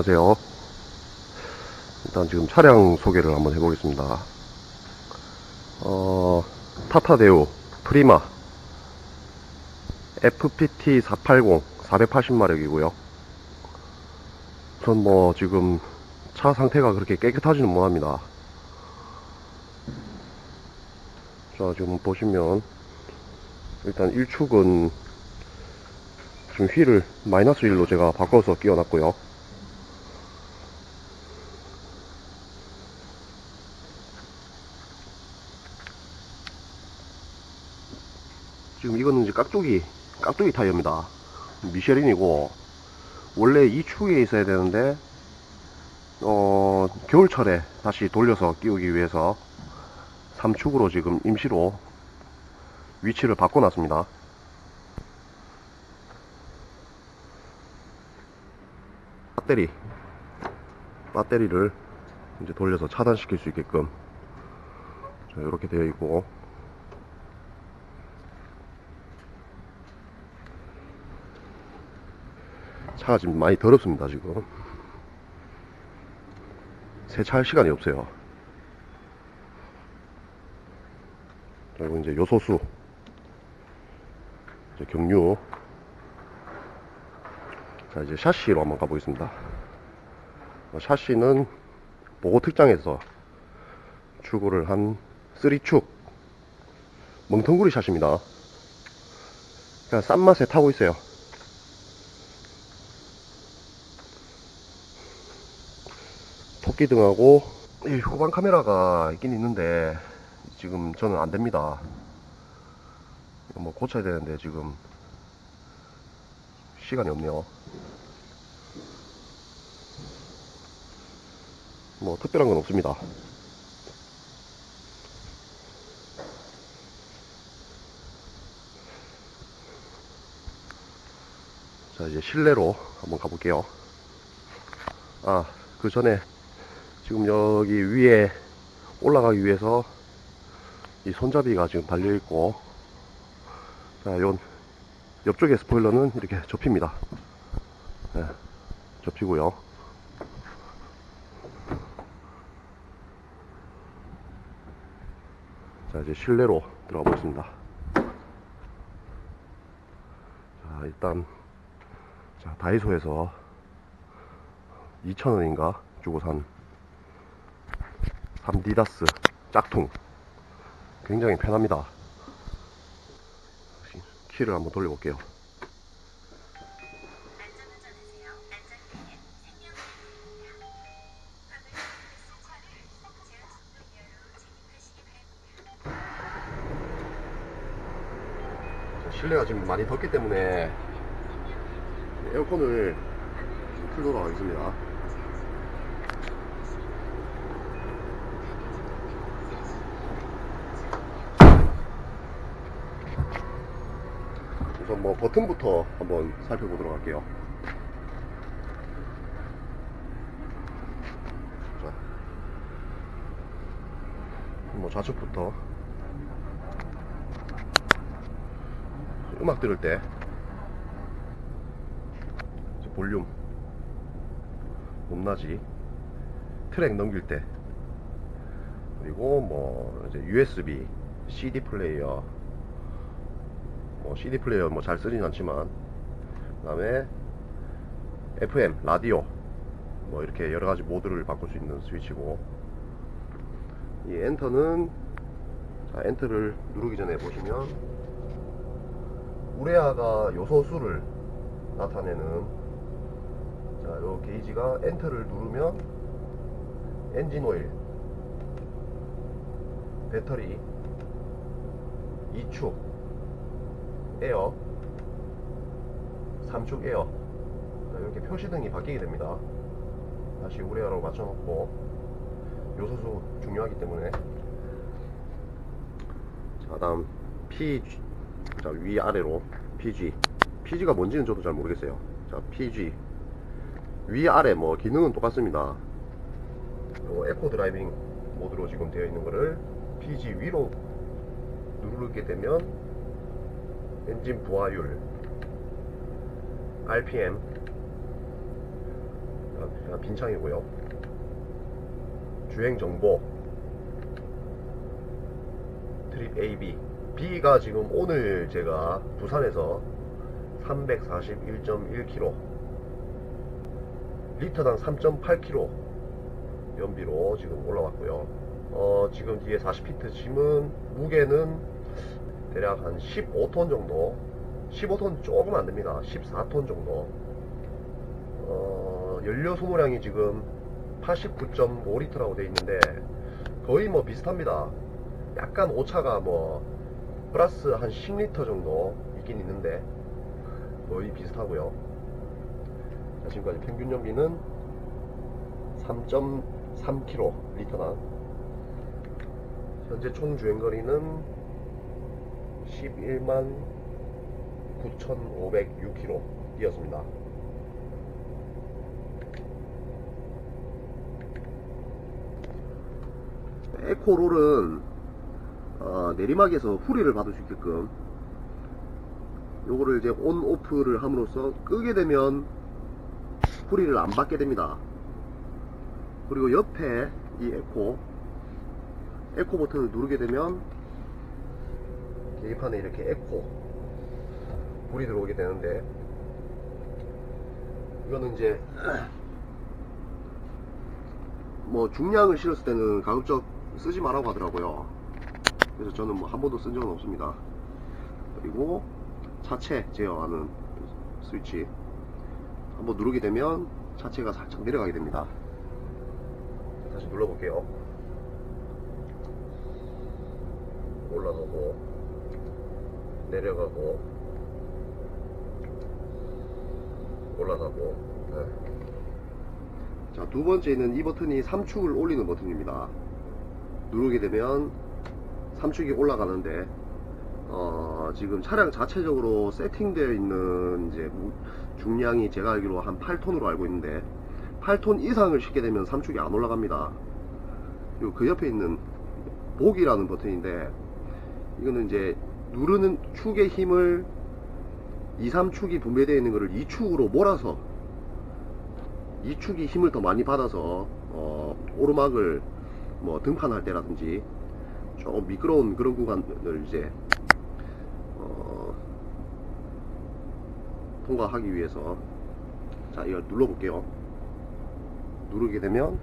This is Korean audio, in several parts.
안녕하세요. 일단 지금 차량 소개를 한번 해보겠습니다. 타타데우 프리마 FPT 480 480마력이고요. 우선 뭐 지금 차 상태가 그렇게 깨끗하지는 못합니다. 자, 지금 보시면 일단 1축은 지금 휠을 마이너스 1로 제가 바꿔서 끼워놨고요. 지금 이거는 이제 깍두기 타이어입니다. 미쉐린이고, 원래 2축에 있어야 되는데 겨울철에 다시 돌려서 끼우기 위해서 3축으로 지금 임시로 위치를 바꿔놨습니다. 배터리를 이제 돌려서 차단시킬 수 있게끔 이렇게 되어 있고, 차가 지금 많이 더럽습니다. 지금 세차할 시간이 없어요. 그리고 이제 요소수, 이제 경유. 자, 이제 샤시로 한번 가보겠습니다. 샤시는 보고 특장에서 출고를 한 3축 멍텅구리 샤시입니다. 그냥 싼 맛에 타고 있어요. 토끼등하고 후방 카메라가 있긴 있는데 지금 저는 안됩니다. 이거 뭐 고쳐야 되는데 지금 시간이 없네요. 뭐 특별한 건 없습니다. 자, 이제 실내로 한번 가볼게요. 그 전에 지금 여기 위에 올라가기 위해서 이 손잡이가 지금 달려있고, 자, 요 옆쪽에 스포일러는 이렇게 접힙니다. 네, 접히고요. 자, 이제 실내로 들어가 보겠습니다. 자, 일단 다이소에서 2,000원인가 주고 산 3디다스 짝퉁, 굉장히 편합니다. 키를 한번 돌려볼게요. 실내가 지금 많이 덥기 때문에 에어컨을 틀도록 하겠습니다. 우선 뭐 버튼부터 한번 살펴보도록 할게요. 자, 뭐 좌측부터 음악 들을 때 볼륨 높낮이, 트랙 넘길 때, 그리고 뭐 이제 USB, CD 플레이어, CD 플레이어 뭐 잘 쓰진 않지만, 그 다음에 FM 라디오, 뭐 이렇게 여러가지 모드를 바꿀 수 있는 스위치고, 이 엔터는, 자, 엔터를 누르기 전에 보시면 우레아가 요소수를 나타내는, 자, 요 게이지가 엔터를 누르면 엔진 오일, 배터리, 2축 에어, 3축 에어, 자, 이렇게 표시등이 바뀌게 됩니다. 다시 우레아로 맞춰놓고, 요소수 중요하기 때문에. 자, 다음 PG, 자, 위아래로 PG가 뭔지는 저도 잘 모르겠어요. 자, PG 위아래 뭐 기능은 똑같습니다. 에코 드라이빙 모드로 지금 되어 있는 거를 PG 위로 누르게 되면 엔진 부하율, RPM, 빈창이고요. 주행 정보 트립 AB B가 지금 오늘 제가 부산에서 341.1km 리터당 3.8km 연비로 지금 올라왔고요. 지금 뒤에 40피트 짐은 무게는 대략 한 15톤 정도, 15톤 조금 안됩니다. 14톤 정도. 연료 소모량이 지금 89.5리터라고 되어 있는데 거의 뭐 비슷합니다. 약간 오차가 뭐 플러스 한 10리터 정도 있긴 있는데 거의 비슷하고요. 자, 지금까지 평균 연비는 3.3km 리터당, 현재 총 주행거리는 11만 9,506km 뛰었습니다. 에코롤은 내리막에서 후리를 받을 수 있게끔 요거를 이제 온 오프를 함으로써 끄게 되면 후리를 안 받게 됩니다. 그리고 옆에 이 에코 버튼을 누르게 되면 계기판에 이렇게 에코 불이 들어오게 되는데, 이거는 이제 뭐 중량을 실었을 때는 가급적 쓰지 말라고 하더라고요. 그래서 저는 뭐 한 번도 쓴 적은 없습니다. 그리고 차체 제어하는 스위치 한번 누르게 되면 차체가 살짝 내려가게 됩니다. 다시 눌러볼게요. 올라가고 내려가고 올라가고. 네. 자, 두 번째는 이 버튼이 3축을 올리는 버튼입니다. 누르게 되면 3축이 올라가는데 지금 차량 자체적으로 세팅되어 있는 이제 중량이 제가 알기로 한 8톤으로 알고 있는데 8톤 이상을 싣게 되면 3축이 안 올라갑니다. 그리고 그 옆에 있는 복이라는 버튼인데, 이거는 이제 누르는 축의 힘을 2, 3축이 분배되어 있는 것을 2축으로 몰아서 2축이 힘을 더 많이 받아서 오르막을 뭐 등판할 때라든지 조금 미끄러운 그런 구간을 이제 통과하기 위해서. 자, 이걸 눌러볼게요. 누르게 되면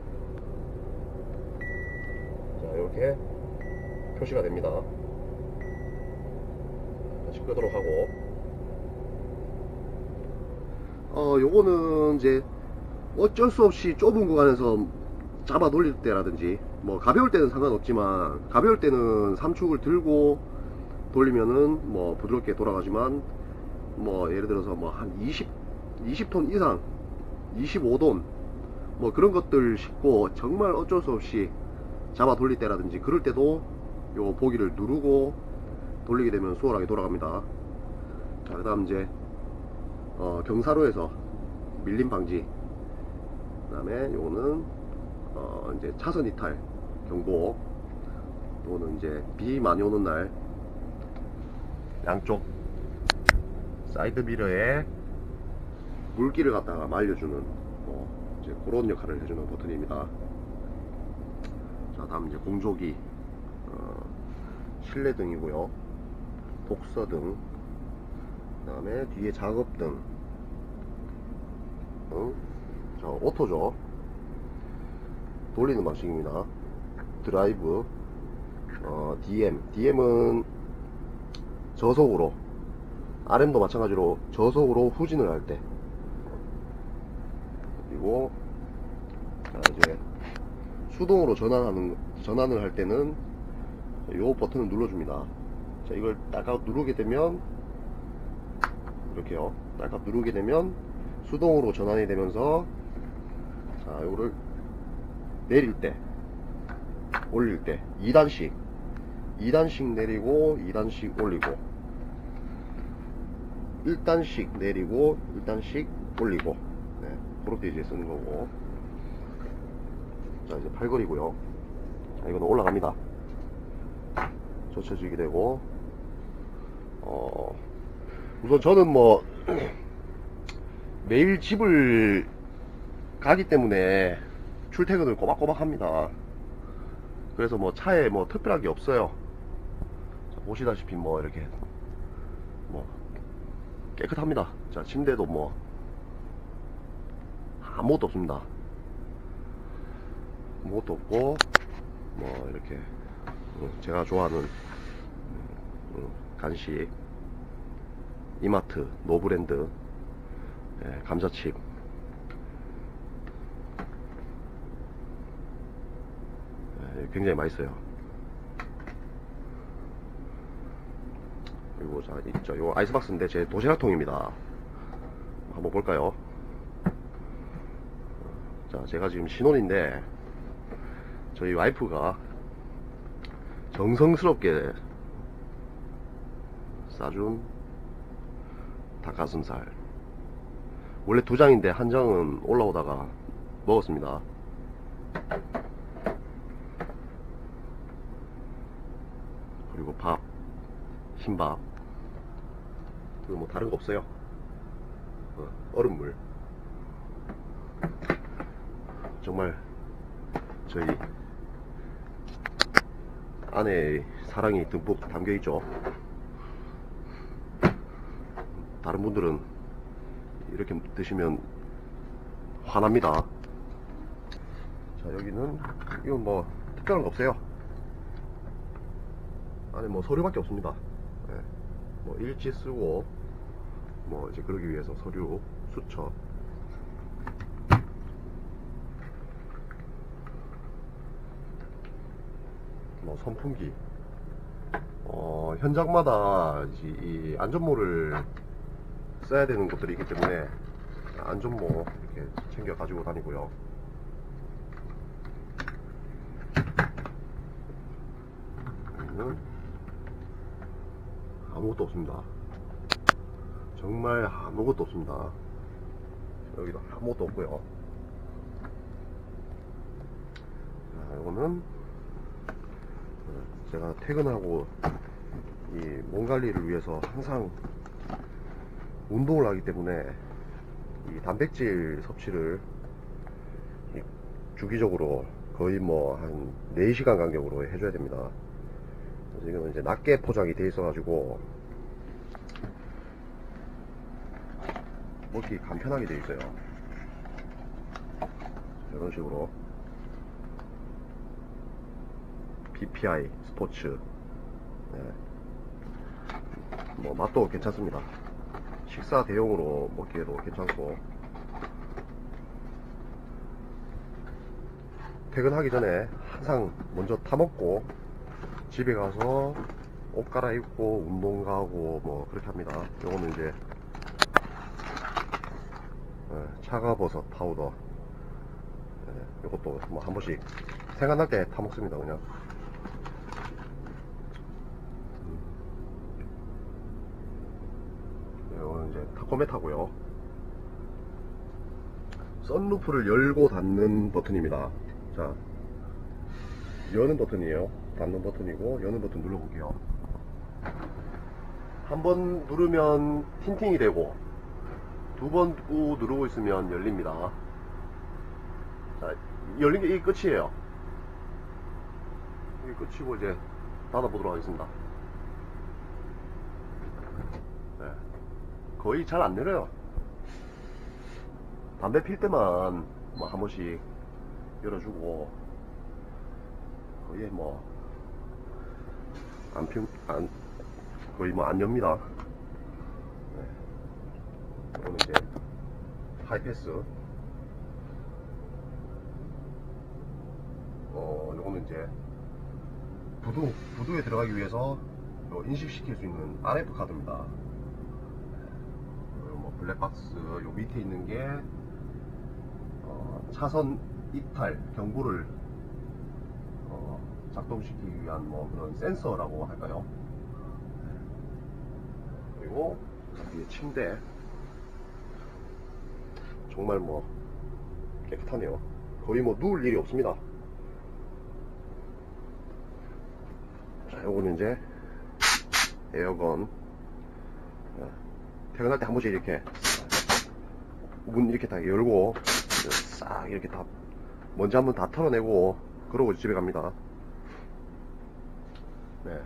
자, 이렇게 표시가 됩니다. 다시 끄도록 하고, 요거는 이제 어쩔 수 없이 좁은 구간에서 잡아 돌릴 때라든지, 뭐 가벼울 때는 상관없지만 가벼울 때는 3축을 들고 돌리면은 뭐 부드럽게 돌아가지만, 뭐 예를 들어서 뭐 한 20톤 이상 25돈 뭐 그런 것들 싣고 정말 어쩔 수 없이 잡아 돌릴 때라든지 그럴 때도 요 보기를 누르고 돌리게 되면 수월하게 돌아갑니다. 자, 그 다음 이제 경사로에서 밀림 방지, 그 다음에 요거는 이제 차선 이탈 경보, 요거는 이제 비 많이 오는 날 양쪽 사이드 미러에 물기를 갖다가 말려주는 이제 그런 역할을 해주는 버튼입니다. 자, 다음 이제 공조기, 실내등이고요, 독서등, 그 다음에 뒤에 작업등, 자, 오토죠. 돌리는 방식입니다. 드라이브, DM은 저속으로, RM도 마찬가지로 저속으로 후진을 할 때. 그리고 자, 이제 수동으로 전환을 할 때는 요 버튼을 눌러줍니다. 자, 이걸 딱 누르게 되면 이렇게요. 딱 누르게 되면 수동으로 전환이 되면서, 자, 요거를 내릴 때, 올릴 때 2단씩 내리고 2단씩 올리고, 1단씩 내리고 1단씩 올리고, 네, 그렇게 이제 쓰는 거고. 자, 이제 팔걸이고요. 자, 이거는 올라갑니다. 젖혀지게 되고, 우선 저는 뭐 매일 집을 가기 때문에 출퇴근을 꼬박꼬박 합니다. 그래서 뭐 차에 뭐 특별한 게 없어요. 자, 보시다시피 뭐 이렇게 뭐 깨끗합니다. 자, 침대도 뭐 아무것도 없습니다. 아무것도 없고 뭐 이렇게 제가 좋아하는 간식 이마트 노브랜드 감자칩 굉장히 맛있어요. 그리고 자 있죠, 요 아이스박스인데 제 도시락통입니다. 한번 볼까요? 자, 제가 지금 신혼인데 저희 와이프가 정성스럽게 싸준 닭가슴살, 원래 2장인데 한 장은 올라오다가 먹었습니다. 그리고 밥, 흰밥, 그리고 뭐 다른 거 없어요. 얼음물. 정말 저희 아내의 사랑이 듬뿍 담겨있죠. 다른 분들은 이렇게 드시면 화납니다. 자, 여기는 이건 뭐 특별한 거 없어요. 안에 뭐 서류밖에 없습니다. 네. 뭐 일지 쓰고 뭐 이제 그러기 위해서 서류, 수첩, 뭐 선풍기, 현장마다 이 안전모를 써야 되는 것들이 있기 때문에 안전모 이렇게 챙겨 가지고 다니고요. 여기는 아무것도 없습니다. 정말 아무것도 없습니다. 여기도 아무것도 없고요. 자, 이거는 제가 퇴근하고 이 몸 관리를 위해서 항상 운동을 하기 때문에 이 단백질 섭취를 주기적으로 거의 뭐 한 4시간 간격으로 해줘야 됩니다. 그래서 이거는 이제 낮게 포장이 돼 있어 가지고 먹기 간편하게 돼 있어요. 이런 식으로 BPI 스포츠, 네. 뭐 맛도 괜찮습니다. 식사 대용으로 먹기에도 괜찮고, 퇴근하기 전에 항상 먼저 타먹고 집에 가서 옷 갈아입고 운동 가고 뭐 그렇게 합니다. 요거는 이제 차가버섯 파우더, 요것도 뭐 한 번씩 생각날 때 타먹습니다. 그냥 이거는 이제 타코메타고요. 썬루프를 열고 닫는 버튼입니다. 자, 여는 버튼이에요. 닫는 버튼이고, 여는 버튼 눌러볼게요. 한 번 누르면 틴팅이 되고, 2번 꾹 누르고 있으면 열립니다. 자, 열린 게 이게 끝이에요. 이게 끝이고, 이제 닫아보도록 하겠습니다. 네. 거의 잘 안 내려요. 담배 필 때만 뭐 한 번씩 열어주고, 거의 뭐 거의 뭐 안 엽니다. 네. 이거는 이제 하이패스, 요거는 이제 부두에 들어가기 위해서 인식시킬 수 있는 RF 카드입니다. 뭐 블랙박스 요 밑에 있는 게 차선 이탈 경보를 작동시키기 위한 뭐 그런 센서라고 할까요? 그리고 위에 침대, 정말 뭐 깨끗하네요. 거의 뭐 누울 일이 없습니다. 자, 요거는 이제 에어건, 퇴근할 때 한 번씩 이렇게 문 이렇게 다 열고 싹 이렇게 다 먼지 한번 다 털어내고 그러고 집에 갑니다. 네.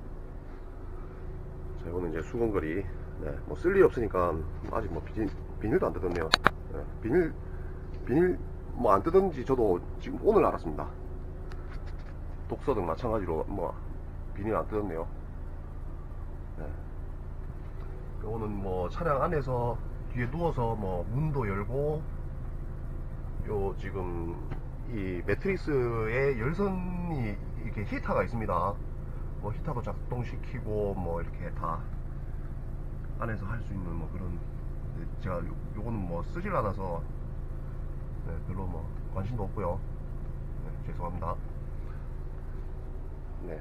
자, 이거는 이제 수건거리. 네, 뭐 쓸 일 없으니까 아직 뭐 비닐도 안 뜯었네요. 네, 비닐 뭐 안 뜯었는지 저도 지금 오늘 알았습니다. 독서등 마찬가지로 뭐 비닐 안 뜯었네요. 네. 요거는 뭐 차량 안에서 뒤에 누워서 뭐 문도 열고, 요 지금 이 매트리스에 열선이 이렇게 히터가 있습니다. 뭐 히터도 작동시키고 뭐 이렇게 다 안에서 할 수 있는 뭐 그런, 제가 요거는 뭐 쓰질 않아서 네, 별로 뭐 관심도 없고요. 네, 죄송합니다. 네.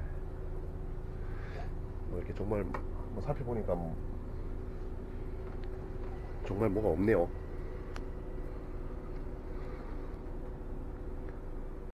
뭐 이렇게 정말 뭐 살펴보니까 정말 뭐가 없네요.